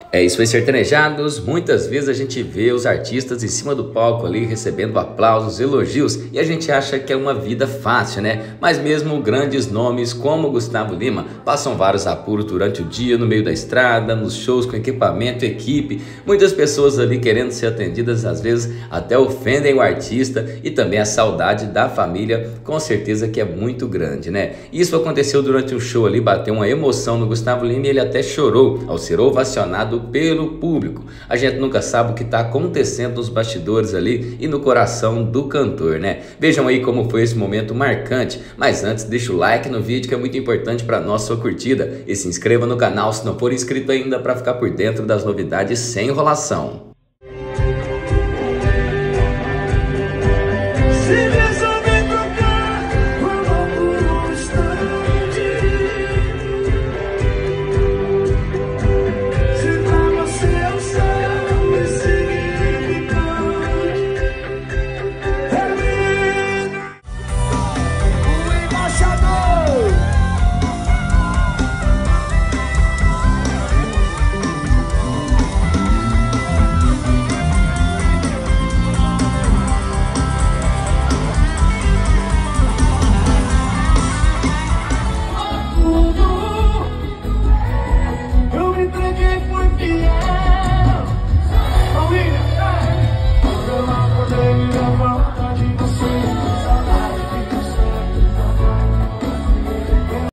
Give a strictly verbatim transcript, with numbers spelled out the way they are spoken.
É isso aí, sertanejados. Muitas vezes a gente vê os artistas em cima do palco ali recebendo aplausos, elogios e a gente acha que é uma vida fácil, né? Mas mesmo grandes nomes como Gustavo Lima passam vários apuros durante o dia, no meio da estrada, nos shows com equipamento, equipe. Muitas pessoas ali querendo ser atendidas, às vezes até ofendem o artista e também a saudade da família, com certeza que é muito grande, né? Isso aconteceu durante um show ali, bateu uma emoção no Gustavo Lima e ele até chorou ao ser ovacionado pelo público. A gente nunca sabe o que está acontecendo nos bastidores ali e no coração do cantor, né? Vejam aí como foi esse momento marcante. Mas antes, deixa o like no vídeo que é muito importante para nós, sua curtida, e se inscreva no canal se não for inscrito ainda para ficar por dentro das novidades sem enrolação.